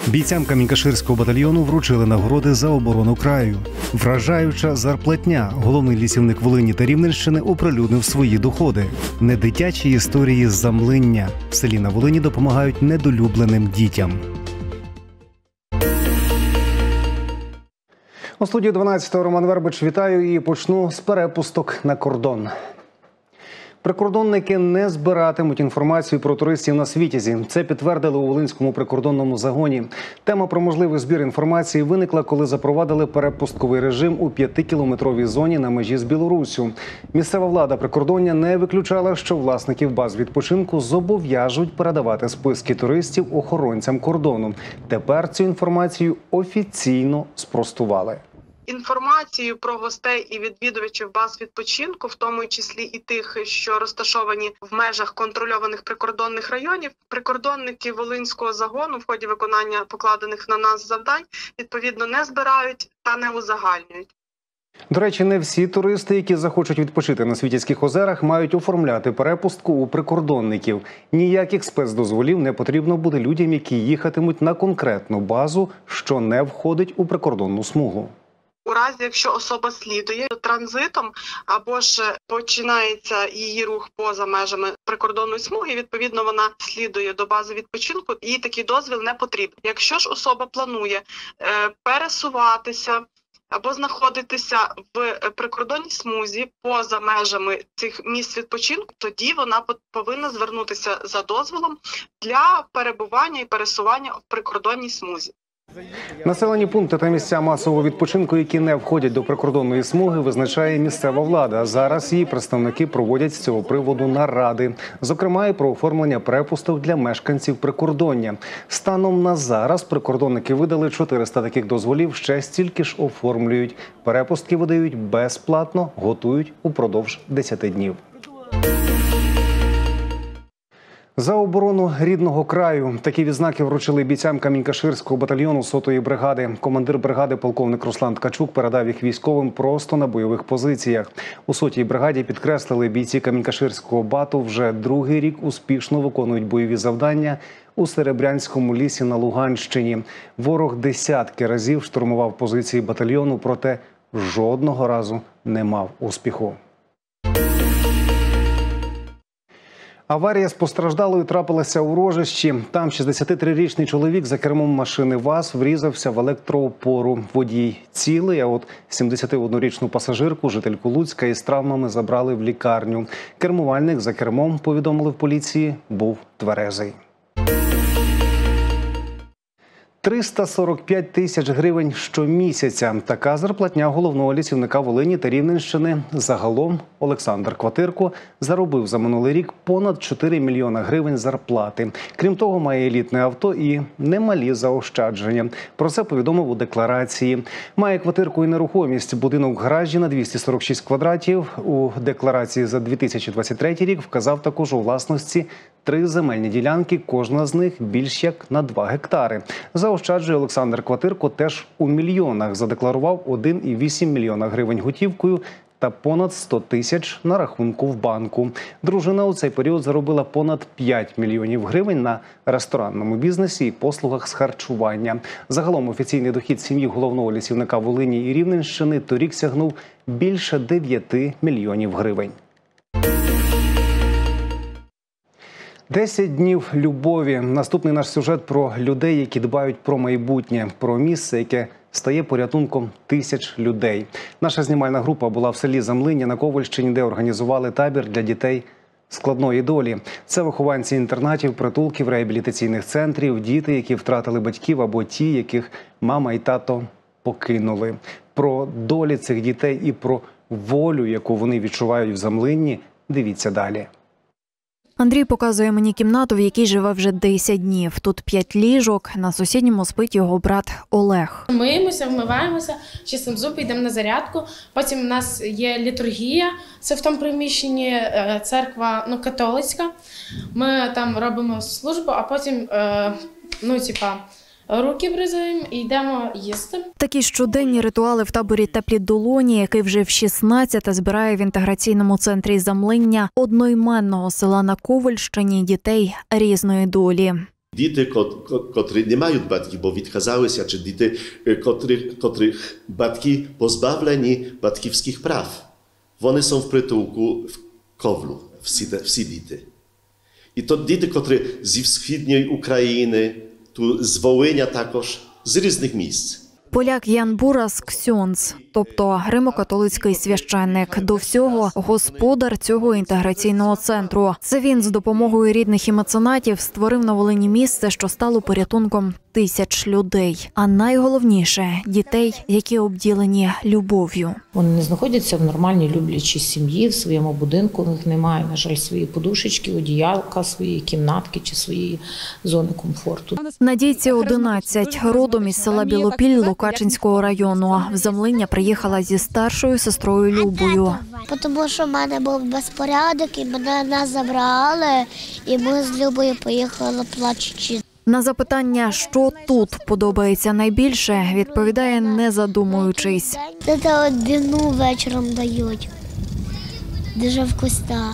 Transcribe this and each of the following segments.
Бійцям Камінь-Каширського батальйону вручили нагороди за оборону краю. Вражаюча зарплатня. Головний лісівник Волині та Рівненщини оприлюднив свої доходи. Недитячі історії з замлиння. В селі на Волині допомагають недолюбленим дітям. У студії 12-го Роман Вербич. Вітаю і почну з перепусток на кордон. Прикордонники не збиратимуть інформацію про туристів на Світязі. Це підтвердили у Волинському прикордонному загоні. Тема про можливий збір інформації виникла, коли запровадили перепустковий режим у 5-кілометровій зоні на межі з Білоруссю. Місцева влада прикордоння не виключала, що власників баз відпочинку зобов'яжуть передавати списки туристів охоронцям кордону. Тепер цю інформацію офіційно спростували. Інформацію про гостей і відвідувачів баз відпочинку, в тому числі і тих, що розташовані в межах контрольованих прикордонних районів, прикордонники Волинського загону в ході виконання покладених на нас завдань відповідно не збирають та не узагальнюють. До речі, не всі туристи, які захочуть відпочити на Світязьких озерах, мають оформляти перепустку у прикордонників. Ніяких спецдозволів не потрібно буде людям, які їхатимуть на конкретну базу, що не входить у прикордонну смугу. У разі, якщо особа слідує транзитом або ж починається її рух поза межами прикордонної смуги, відповідно вона слідує до бази відпочинку, і такий дозвіл не потрібен. Якщо ж особа планує пересуватися або знаходитися в прикордонній смузі поза межами цих місць відпочинку, тоді вона повинна звернутися за дозволом для перебування і пересування в прикордонній смузі. Населені пункти та місця масового відпочинку, які не входять до прикордонної смуги, визначає місцева влада. Зараз її представники проводять з цього приводу наради. Зокрема, і про оформлення перепусток для мешканців прикордоння. Станом на зараз прикордонники видали 400 таких дозволів, ще стільки ж оформлюють. Перепустки видають безплатно, готують упродовж 10 днів. За оборону рідного краю такі відзнаки вручили бійцям Камінь-Каширського батальйону 100-ї бригади. Командир бригади полковник Руслан Ткачук передав їх військовим просто на бойових позиціях. У 100-й бригаді підкреслили, бійці Камінь-Каширського бату вже другий рік успішно виконують бойові завдання у Серебрянському лісі на Луганщині. Ворог десятки разів штурмував позиції батальйону, проте жодного разу не мав успіху. Аварія з постраждалою трапилася у Рожищі. Там 63-річний чоловік за кермом машини ВАЗ врізався в електроопору. Водій цілий, а от 71-річну пасажирку, жительку Луцька, із травмами забрали в лікарню. Кермувальник за кермом, повідомили в поліції, був тверезий. 345 тисяч гривень щомісяця. Така зарплатня головного лісівника Волині та Рівненщини. Загалом Олександр Кватирко заробив за минулий рік понад 4 мільйона гривень зарплати. Крім того, має елітне авто і немалі заощадження. Про це повідомив у декларації. Має Кватирко і нерухомість. Будинок в гаражі на 246 квадратів. У декларації за 2023 рік вказав також у власності 3 земельні ділянки, кожна з них більш як на 2 гектари. Заощаджує Олександр Кватирко теж у мільйонах. Задекларував 1,8 мільйона гривень готівкою та понад 100 тисяч на рахунку в банку. Дружина у цей період заробила понад 5 мільйонів гривень на ресторанному бізнесі і послугах з харчування. Загалом офіційний дохід сім'ї головного лісівника Волині і Рівненщини торік сягнув більше 9 мільйонів гривень. 10 днів любові. Наступний наш сюжет про людей, які дбають про майбутнє, про місце, яке стає порятунком тисяч людей. Наша знімальна група була в селі Замлиння на Ковальщині, де організували табір для дітей складної долі. Це вихованці інтернатів, притулків, реабілітаційних центрів, діти, які втратили батьків або ті, яких мама і тато покинули. Про долі цих дітей і про волю, яку вони відчувають в Замлинні, дивіться далі. Андрій показує мені кімнату, в якій живе вже 10 днів. Тут 5 ліжок, на сусідньому спить його брат Олег. Миємося, вмиваємося, чистимо зуби, йдемо на зарядку. Потім у нас є літургія, це в тому приміщенні церква католицька. Ми там робимо службу, а потім руки бризаємо і йдемо їсти. Такі щоденні ритуали в таборі «Теплі долоні», який вже в 16-те збирає в інтеграційному центрі Замлиння одноіменного села на Ковальщині дітей різної долі. Діти, котрі не мають батьків, бо відказалися, чи діти, котрих батьки позбавлені батьківських прав. Вони są в притулку в Ковлу, всі діти. І то діти, котрі зі Східної України, з Волиня також, з різних місць. Поляк Ян Бурас – ксьондз, тобто гримо-католицький священник. До всього – господар цього інтеграційного центру. Це він з допомогою рідних і меценатів створив на Волині місце, що стало порятунком тисяч людей. А найголовніше – дітей, які обділені любов'ю. Вони не знаходяться в нормальній люблячій сім'ї, в своєму будинку. У них немає, на жаль, своєї подушечки, одіялка, своєї кімнатки чи своєї зони комфорту. Надійці 11, родом із села Білопіль Лукачинського району. В Замлиння приїхала зі старшою сестрою Любою. Тому що в мене був безпорядок, і нас забрали, і ми з Любою поїхали плачучи. На запитання, що тут подобається найбільше, відповідає, не задумуючись. Це одну вечором дають. Дуже вкусна.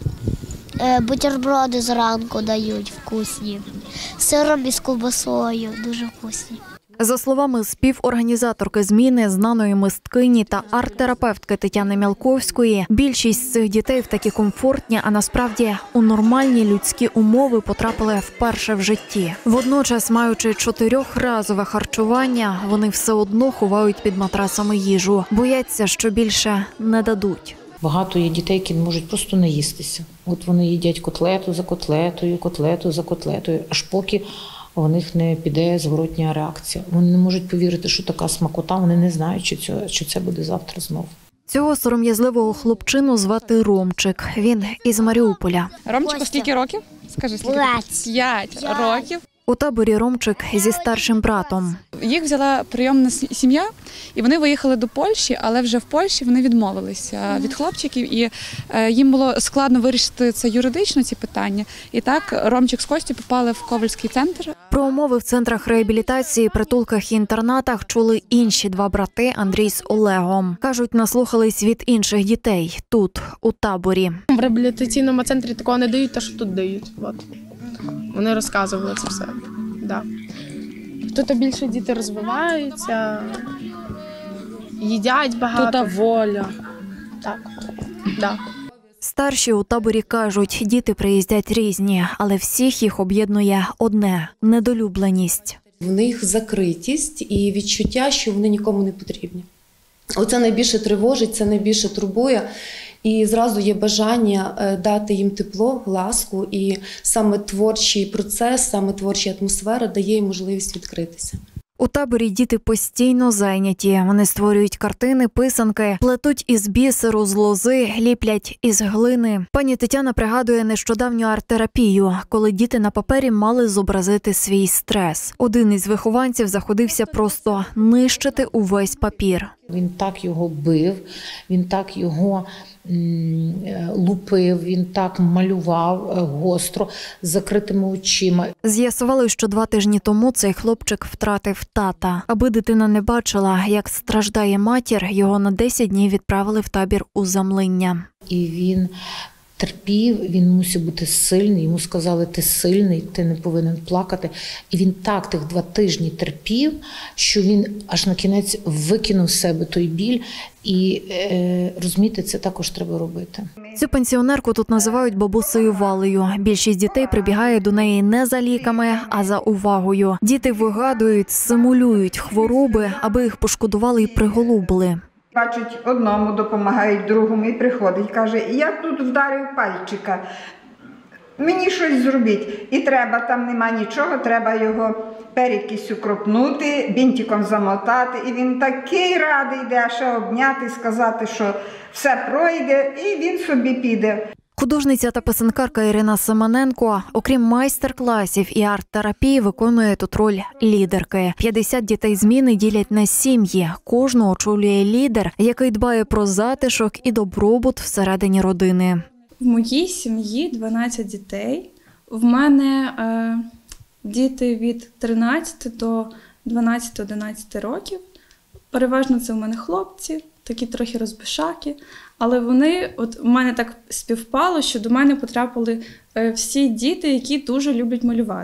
Бутерброди зранку дають вкусні. З сиром і з ковбасою дуже вкусні. За словами співорганізаторки зміни, знаної мисткині та арт-терапевтки Тетяни Мялковської, більшість з цих дітей в такі комфортні, а насправді у нормальні людські умови потрапили вперше в житті. Водночас, маючи 4-разове харчування, вони все одно ховають під матрасами їжу. Бояться, що більше не дадуть. Багато є дітей, які не можуть просто наїстися. От вони їдять котлету за котлетою, котлету за котлетою, аж поки у них не піде зворотня реакція. Вони не можуть повірити, що така смакота, вони не знають, що це буде завтра знов. Цього сором'язливого хлопчину звати Ромчик. Він із Маріуполя. Ромчику скільки років? Скажи, скільки? 5 років. У таборі Ромчик зі старшим братом. Їх взяла прийомна сім'я, і вони виїхали до Польщі, але вже в Польщі вони відмовилися від хлопчиків, і їм було складно вирішити це юридично, ці питання. І так Ромчик з Костю попали в Ковальський центр. Про умови в центрах реабілітації, притулках і інтернатах чули інші 2 брати Андрій з Олегом. Кажуть, наслухались від інших дітей тут, у таборі. В реабілітаційному центрі такого не дають, те, що тут дають. От. Вони розказували це все. Да. Тут більше діти розвиваються, їдять багато. Тут воля. Так, да. Старші у таборі кажуть, діти приїздять різні, але всіх їх об'єднує одне – недолюбленість. В них закритість і відчуття, що вони нікому не потрібні. Оце найбільше тривожить, це найбільше турбує. І зразу є бажання дати їм тепло, ласку, і саме творчий процес, саме творча атмосфера дає їм можливість відкритися. У таборі діти постійно зайняті. Вони створюють картини, писанки, плетуть із бісеру, з лози, ліплять із глини. Пані Тетяна пригадує нещодавню арт-терапію, коли діти на папері мали зобразити свій стрес. Один із вихованців заходився просто нищити увесь папір. Він так його бив, він так його лупив, він так малював гостро, з закритими очима. З'ясували, що 2 тижні тому цей хлопчик втратив тата. Аби дитина не бачила, як страждає матір, його на 10 днів відправили в табір у Замлиння. І він терпів, він мусив бути сильний, йому сказали, ти сильний, ти не повинен плакати. І він так тих 2 тижні терпів, що він аж на кінець викинув з себе той біль. І, розумієте, це також треба робити. Цю пенсіонерку тут називають бабусею Валею. Більшість дітей прибігає до неї не за ліками, а за увагою. Діти вигадують, симулюють хвороби, аби їх пошкодували і приголубили. Бачить, одному допомагають, другому, і приходить, каже, я тут вдарив пальчика, мені щось зробіть. І треба, там нема нічого, треба його перекисю кропнути, бінтиком замотати. І він такий радий йде, ще обняти, сказати, що все пройде, і він собі піде. Художниця та писанкарка Ірина Семененко, окрім майстер-класів і арт-терапії, виконує тут роль лідерки. 50 дітей зміни ділять на сім'ї. Кожну очолює лідер, який дбає про затишок і добробут всередині родини. В моїй сім'ї 12 дітей. В мене діти від 13 до 12-11 років. Переважно це в мене хлопці, такі трохи розбишаки. Але вони, от в мене так співпало, що до мене потрапили всі діти, які дуже люблять малювати.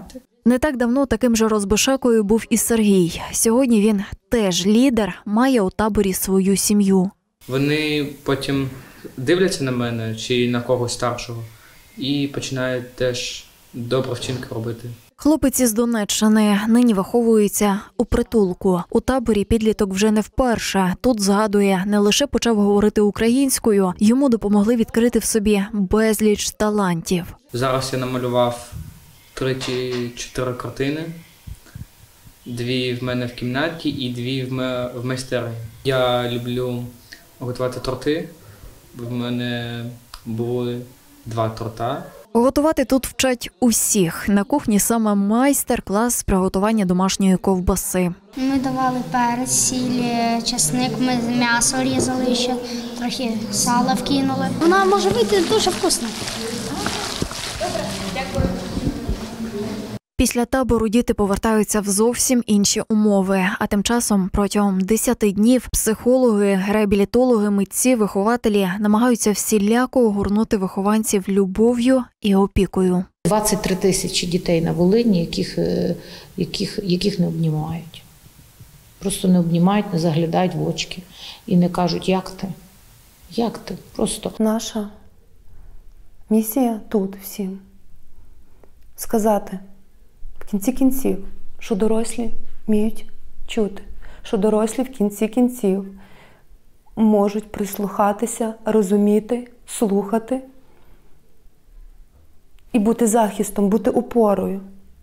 Не так давно таким же розбишакою був і Сергій. Сьогодні він теж лідер, має у таборі свою сім'ю. Вони потім дивляться на мене чи на когось старшого і починають теж добрі вчинки робити. Хлопець із Донеччини нині виховується у притулку. У таборі підліток вже не вперше. Тут, згадує, не лише почав говорити українською, йому допомогли відкрити в собі безліч талантів. Зараз я намалював 3 чи 4 картини. 2 в мене в кімнаті і 2 в майстерні. Я люблю готувати торти. В мене були 2 торта. Готувати тут вчать усіх. На кухні саме майстер-клас з приготування домашньої ковбаси. Ми давали перець, сіль, часник, ми м'ясо різали ще, трохи сала вкинули. Вона може вийти дуже вкусно. Після табору діти повертаються в зовсім інші умови. А тим часом протягом 10 днів психологи, реабілітологи, митці, вихователі намагаються всіляко огорнути вихованців любов'ю і опікою. 23 тисячі дітей на Волині, яких не обнімають. Просто не обнімають, не заглядають в очки і не кажуть, як ти? Як ти? Просто. Наша місія тут всім сказати в кінці кінців, що дорослі вміють чути, що дорослі в кінці кінців можуть прислухатися, розуміти, слухати і бути захистом, бути опорою.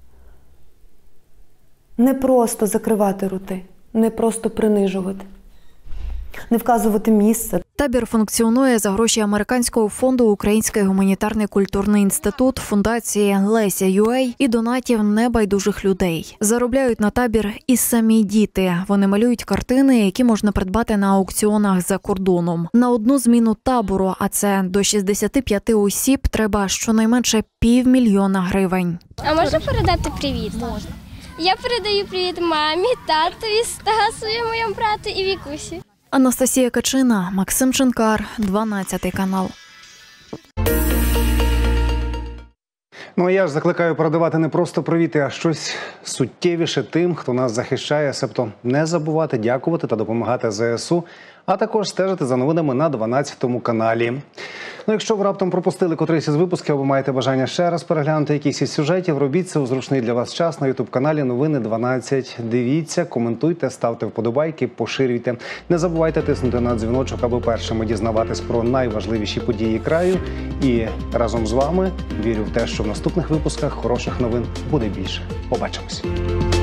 Не просто закривати роти, не просто принижувати, не вказувати місце. Табір функціонує за гроші Американського фонду «Український гуманітарний культурний інститут», фундації Леся.UA і донатів небайдужих людей. Заробляють на табір і самі діти. Вони малюють картини, які можна придбати на аукціонах за кордоном. На одну зміну табору, а це до 65 осіб, треба щонайменше 500 000 гривень. А можна передати привіт? Можна. Я передаю привіт мамі, татові, Стасу, моєму брату і Вікусі. Анастасія Качина, Максим Шинкар, 12 канал. Ну а я ж закликаю передавати не просто привіти, а щось суттєвіше тим, хто нас захищає. Себто не забувати дякувати та допомагати ЗСУ, а також стежити за новинами на 12 каналі. Ну, якщо ви раптом пропустили котрийсь із випусків або маєте бажання ще раз переглянути якісь із сюжетів, робіть це у зручний для вас час на ютуб-каналі Новини 12. Дивіться, коментуйте, ставте вподобайки, поширюйте. Не забувайте тиснути на дзвіночок, аби першими дізнаватись про найважливіші події краю. І разом з вами вірю в те, що в наступних випусках хороших новин буде більше. Побачимось.